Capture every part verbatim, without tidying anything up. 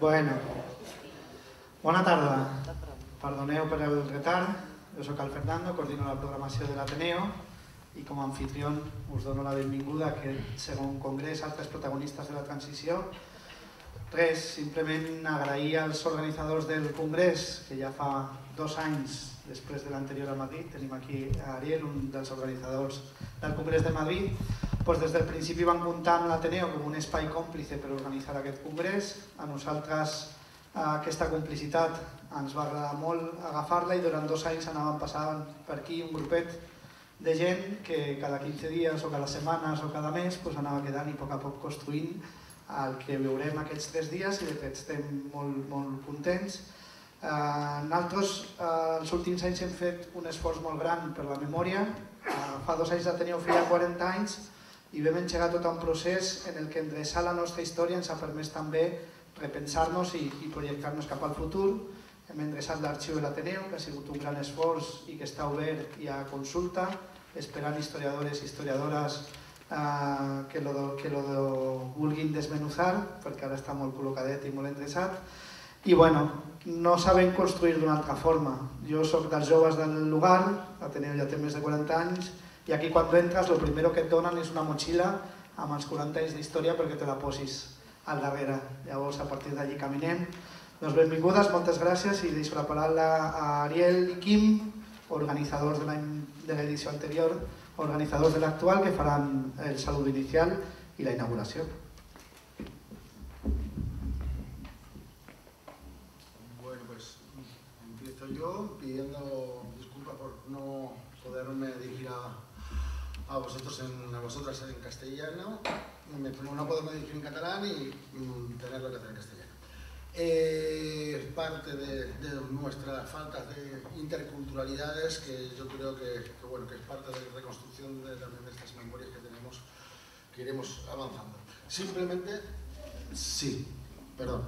Bueno, bona tarda. Perdoneu per el retard. Jo soc el Fernando, coordino la programació de l'Ateneo i com a anfitrió us dono la benvinguda a aquest segon congrés Altres protagonistes de la transició. Res, simplement agrair als organitzadors del congrés, que ja fa dos anys després de l'anterior a Madrid, tenim aquí a Ariel, un dels organitzadors del Congrés de Madrid, doncs des del principi van comptar amb l'Ateneo com un espai còmplice per organitzar aquest congrés. A nosaltres aquesta complicitat ens va agradar molt agafar-la i durant dos anys anàvem passant per aquí un grupet de gent que cada quinze dies o cada setmanes o cada mes anava quedant i a poc a poc construint el que veurem aquests tres dies i de fet estem molt, molt contents. Nosaltres els últims anys hem fet un esforç molt gran per la memòria. Fa dos anys l'Ateneo feia quaranta anys i vam engegar tot un procés en el que endreçar la nostra història ens ha permès també repensar-nos i projectar-nos cap al futur. Hem endreçat l'arxiu de l'Ateneo, que ha sigut un gran esforç i que està obert i a consulta, esperant historiadores i historiadores que lo vulguin desmenuzar, perquè ara està molt col·locadet i molt endreçat. I bueno, no sabem construir d'una altra forma. Jo soc dels joves del lugar, l'Ateneo ja té més de quaranta anys, i aquí quan tu entres el primer que et donen és una motxilla amb els quaranta anys d'història perquè te la posis al darrere. Llavors a partir d'allí caminem. Doncs benvingudes, moltes gràcies i deixo la paraula a Ariel i Quim, organitzadors de l'edició anterior, organizadors de l'actual, que faran el saludo inicial y la inauguración. Bueno, pues empiezo yo pidiendo disculpas por no poderme dirigir a, a vosotros en, a vosotras en castellano, no poderme dirigir en catalán y mm, tenerlo que hacer en castellano. Eh, parte de, de nuestras faltas de interculturalidades que yo creo que, que, bueno, que es parte de la reconstrucción de, también de estas memorias que tenemos, que iremos avanzando. Simplemente, sí, perdón.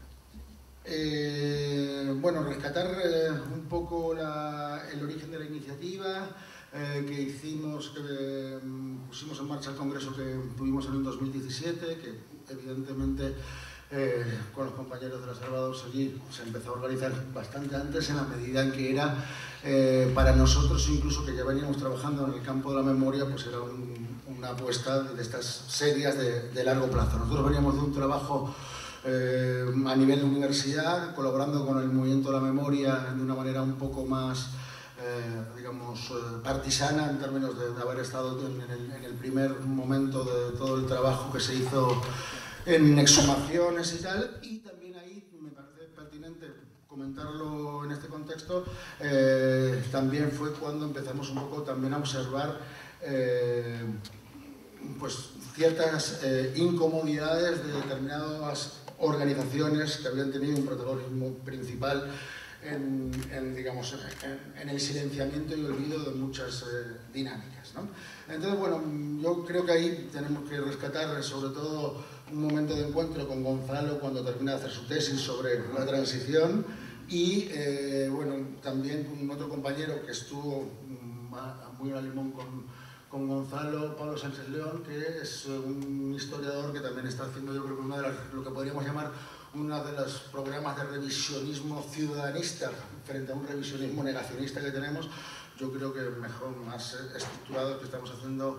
Eh, bueno, rescatar eh, un poco la, el origen de la iniciativa eh, que hicimos, que eh, pusimos en marcha el congreso que tuvimos en el dos mil diecisiete, que evidentemente Eh, con los compañeros de los Salvador allí se empezó a organizar bastante antes en la medida en que era eh, para nosotros incluso que ya veníamos trabajando en el campo de la memoria, pues era un, una apuesta de estas serias de, de largo plazo. Nosotros veníamos de un trabajo eh, a nivel de universidad, colaborando con el movimiento de la memoria de una manera un poco más eh, digamos eh, partisana en términos de, de haber estado en el, en el primer momento de todo el trabajo que se hizo en exhumaciones y tal, y también ahí me parece pertinente comentarlo en este contexto, eh, también fue cuando empezamos un poco también a observar eh, pues ciertas eh, incomodidades de determinadas organizaciones que habían tenido un protagonismo principal en, en, digamos, en, en el silenciamiento y olvido de muchas eh, dinámicas, ¿no? Entonces, bueno, yo creo que ahí tenemos que rescatar sobre todo un momento de encuentro con Gonzalo cuando termina de hacer su tesis sobre la transición y, eh, bueno, también con otro compañero que estuvo muy al limón con, con Gonzalo, Pablo Sánchez León, que es un historiador que también está haciendo, yo creo que una de las, lo que podríamos llamar uno de los programas de revisionismo ciudadanista frente a un revisionismo negacionista que tenemos, yo creo que mejor, más estructurado que estamos haciendo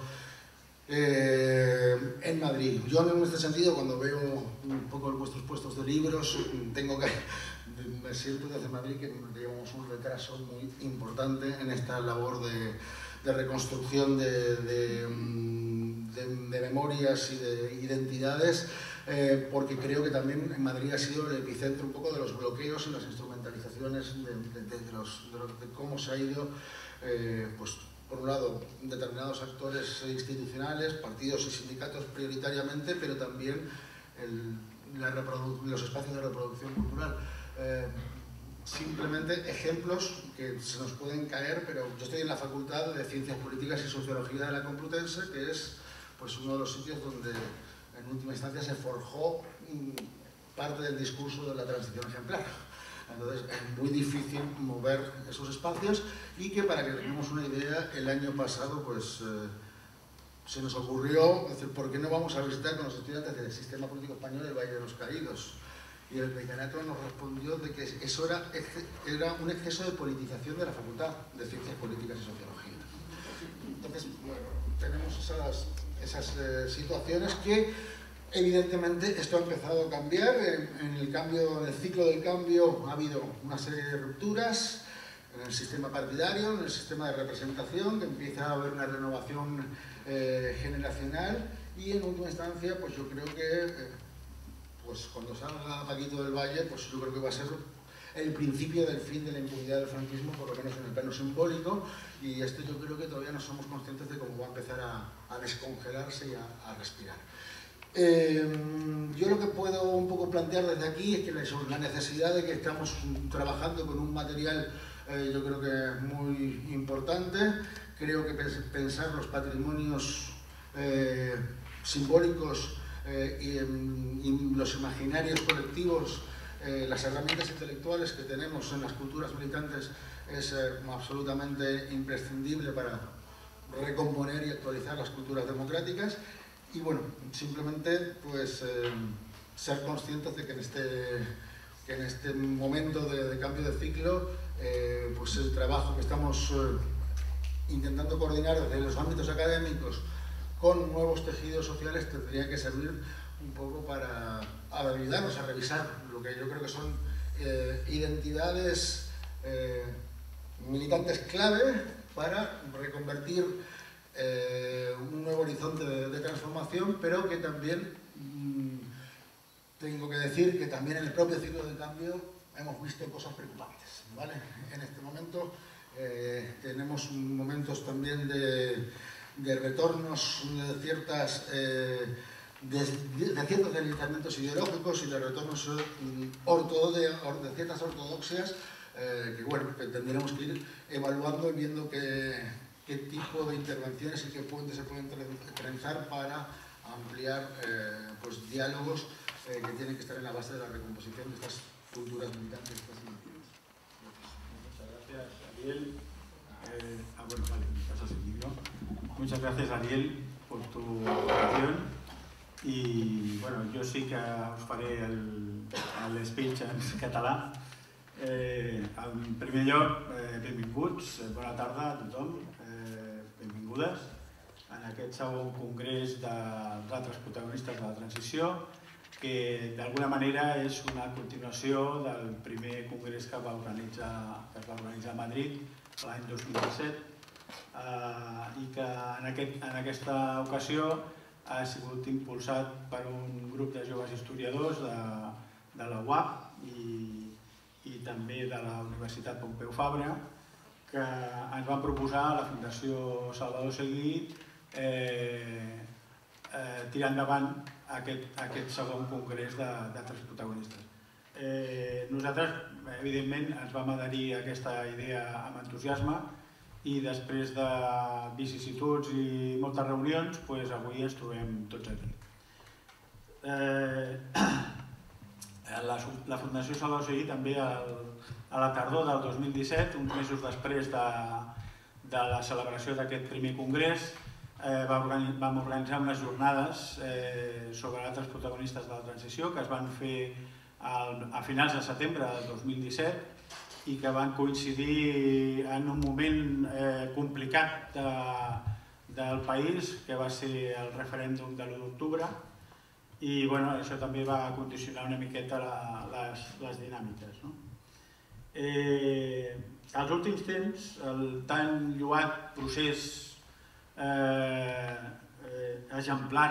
Eh, en Madrid. Yo en este sentido, cuando veo un poco vuestros puestos de libros, tengo que, me siento desde Madrid que llevamos un retraso muy importante en esta labor de, de reconstrucción de, de, de, de memorias y de identidades, eh, porque creo que también en Madrid ha sido el epicentro un poco de los bloqueos y las instrumentalizaciones de, de, de, de, los, de, los, de cómo se ha ido eh, pues, por un lado, determinados actores institucionales, partidos y sindicatos prioritariamente, pero también el, la los espacios de reproducción cultural. Eh, simplemente ejemplos que se nos pueden caer, pero yo estoy en la Facultad de Ciencias Políticas y Sociología de la Complutense, que es pues, uno de los sitios donde en última instancia se forjó parte del discurso de la transición ejemplar. Entonces es muy difícil mover esos espacios y que, para que tengamos una idea, el año pasado pues eh, se nos ocurrió decir, ¿por qué no vamos a visitar con los estudiantes del sistema político español el Valle de los Caídos? y el decanato nos respondió de que eso era, era un exceso de politización de la Facultad de Ciencias Políticas y Sociología. Entonces, bueno, tenemos esas, esas eh, situaciones que evidentemente esto ha empezado a cambiar. En, en el cambio, en el ciclo del cambio ha habido una serie de rupturas en el sistema partidario, en el sistema de representación, que empieza a haber una renovación eh, generacional, y en última instancia, pues yo creo que eh, pues cuando salga Paquito del Valle, pues yo creo que va a ser el principio del fin de la impunidad del franquismo, por lo menos en el plano simbólico, y esto yo creo que todavía no somos conscientes de cómo va a empezar a, a descongelarse y a, a respirar. Eh, yo lo que puedo un poco plantear desde aquí es que la necesidad de que estamos trabajando con un material eh, yo creo que es muy importante. Creo que pensar los patrimonios eh, simbólicos eh, y, y los imaginarios colectivos, eh, las herramientas intelectuales que tenemos en las culturas militantes es eh, absolutamente imprescindible para recomponer y actualizar las culturas democráticas. Y bueno, simplemente pues eh, ser conscientes de que en este, que en este momento de, de cambio de ciclo, eh, pues el trabajo que estamos eh, intentando coordinar desde los ámbitos académicos con nuevos tejidos sociales tendría que servir un poco para ayudarnos a revisar lo que yo creo que son eh, identidades eh, militantes clave para reconvertir eh, un nuevo horizonte de, de transformación, pero que también mmm, tengo que decir que también en el propio ciclo de cambio hemos visto cosas preocupantes, ¿vale? En este momento eh, tenemos momentos también de, de retornos de ciertas eh, de, de ciertos deslizamientos ideológicos y de retornos eh, ortodo, de, de ciertas ortodoxias eh, que bueno, que tendremos que ir evaluando y viendo qué, qué tipo de intervenciones y qué puentes se pueden trenzar para ampliar eh, pues, diálogos eh, que tienen que estar en la base de la recomposición de estas culturas militantes. Estas Muchas gracias, Ariel. Eh, ah, bueno, vale, pasas el micro. Muchas gracias, Ariel, por tu presentación. I bueno, jo sí que us faré el, el speech en català. Eh, en primer lloc, eh, benvinguts, bona tarda a tothom, eh, benvingudes en aquest segon congrés dels altres protagonistes de la transició, que d'alguna manera és una continuació del primer congrés que, va organitzar, que es va organitzar a Madrid l'any dos mil disset eh, i que en, aquest, en aquesta ocasió ha sigut impulsat per un grup de joves historiadors de, de la U A P i, i també de la Universitat Pompeu Fabra, que ens van proposar a la Fundació Salvador Seguí eh, eh, tirar endavant aquest, aquest segon congrés d'altres protagonistes. Eh, nosaltres, evidentment, ens vam adherir a aquesta idea amb entusiasme i després de vicissituds i moltes reunions, doncs avui ens trobem tots aquí. Eh, la, la Fundació Salvador Seguí també el, a la tardor del dos mil disset, uns mesos després de, de la celebració d'aquest primer congrés, eh, vam, organi vam organitzar unes jornades eh, sobre altres protagonistes de la transició que es van fer al, a finals de setembre del dos mil disset i que van coincidir en un moment eh, complicat de, del país, que va ser el referèndum de l'u d'octubre, i bueno, això també va condicionar una miqueta la, les, les dinàmiques. No? Eh, als últims temps, el tan lloat procés eh, eh, exemplar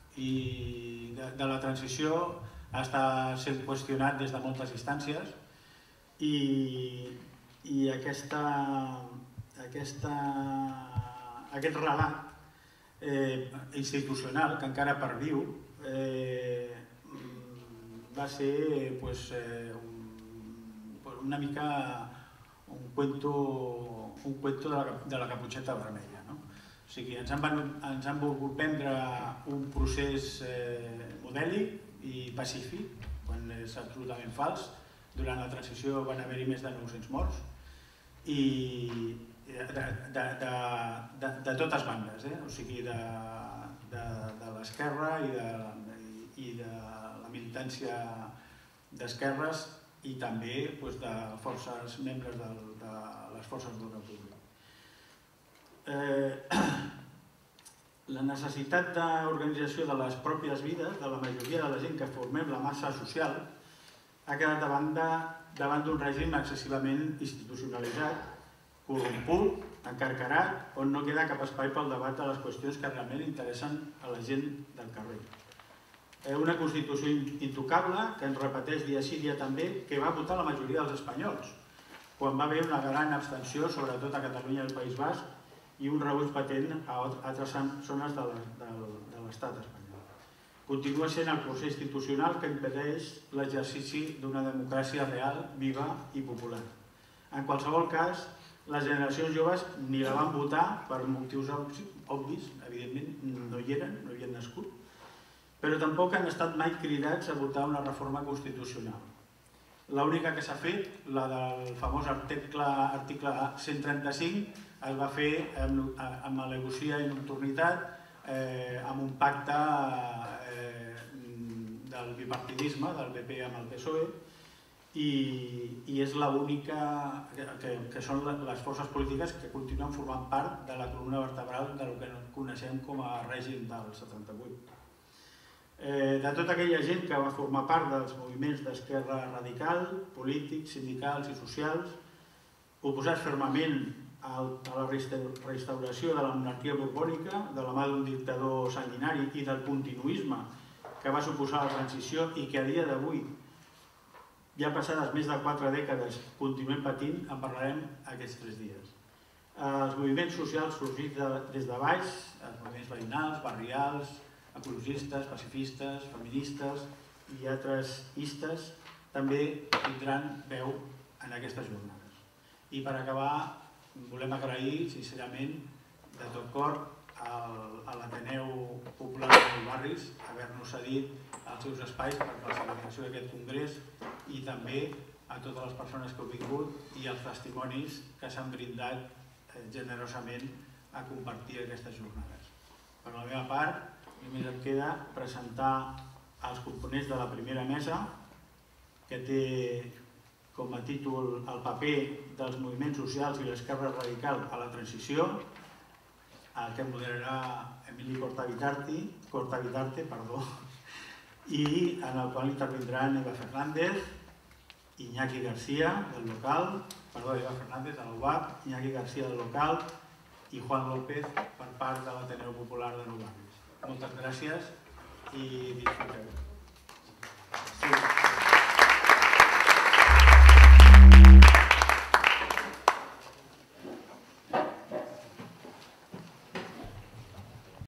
i de, de la transició està sent qüestionat des de moltes instàncies, I, i aquesta, aquesta, aquest relat eh, institucional que encara perviu eh, va ser pues, eh, un, una mica un cuento, un cuento de, la, de la caputxeta vermella. No? O sigui, ens han, ens han volgut prendre un procés eh, modèlic i pacífic, quan és absolutament fals. Durant la transició van haver-hi més de nou-cents morts i de, de, de, de, de totes bandes, eh? O sigui, de, de, de l'esquerra i, de, i de la militància d'esquerres i també de forces membres de les forces d'ordre públic. La necessitat d'organització de les pròpies vides de la majoria de la gent que formem la massa social ha quedat davant d'un règim excessivament institucionalitzat, corromput, encarcarat, on no queda cap espai pel debat de les qüestions que realment interessen a la gent del carrer. Una Constitució intocable que ens repeteix dia sí dia també que va votar la majoria dels espanyols, quan va haver una gran abstenció, sobretot a Catalunya i al País Basc, i un rebuig patent a altres zones de l'estat espanyol. Continua sent el procés institucional que impedeix l'exercici d'una democràcia real, viva i popular. En qualsevol cas, les generacions joves ni la van votar per motius obvis, evidentment no hi eren, no hi havien nascut, però tampoc han estat mai cridats a votar una reforma constitucional. L'única que s'ha fet, la del famós article cent trenta-cinc, es va fer amb al·legocia i nocturnitat, amb un pacte del bipartidisme, del P P amb el P S O E, i és l'única que són les forces polítiques que continuen formant part de la columna vertebral del que coneixem com a règim del setanta-vuit. De tota aquella gent que va formar part dels moviments d'esquerra radical, polítics, sindicals i socials, oposats fermament a la restauració de la monarquia borbònica, de la mà d'un dictador sanguinari i del continuisme que va suposar la transició i que a dia d'avui, ja passades més de quatre dècades, continuem patint, en parlarem aquests tres dies. Els moviments socials sorgits des de baix, els moviments veïnals, barrials, ecologistes, pacifistes, feministes i altres istes també tindran veu en aquestes jornades. I per acabar, volem agrair sincerament de tot cor a l'Ateneu Popular de Nou Barris haver-nos cedit els seus espais per la celebració d'aquest congrés i també a totes les persones que heu vingut i els testimonis que s'han brindat generosament a compartir aquestes jornades. Per la meva part, només em queda presentar els components de la primera mesa, que té com a títol el paper dels moviments socials i l'esquerra radical a la transició, el que moderarà Emili Cortavitarte, perdó, i en el qual intervindran Eva Fernández, Iñaki García, del local, perdó, Eva Fernández, de l'U B A P, Iñaki García, del local, i Juan López, per part de l'Ateneu Popular de Nou Barris. Moltes gràcies i disfruteu.